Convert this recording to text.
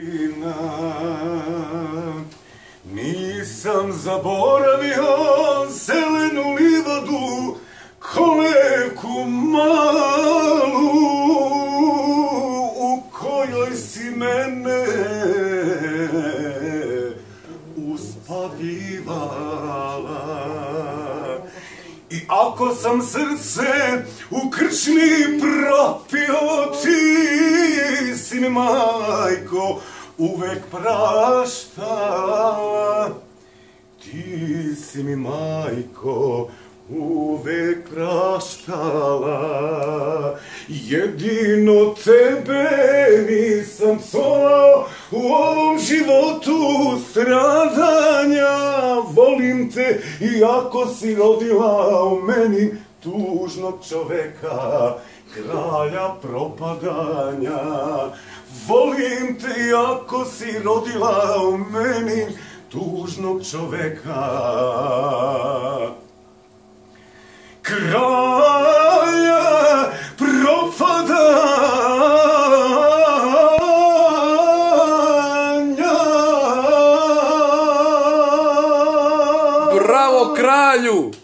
godina nisam zaboravio zelenu livadu, kolevku malu u kojoj si mene uspavivala. I ako sam srce u krčmi propio, ti si mi, majko, uvek praštala. Ti si mi, majko, uvek praštala. Jedino tebe nisam colao u ovom životu stradanja. Volim te iako si rodila u meni tužnog čoveka, kralja propadanja. Volim te iako si rodila u meni tužnog čoveka, kralja propadanja. Bravo, kralju!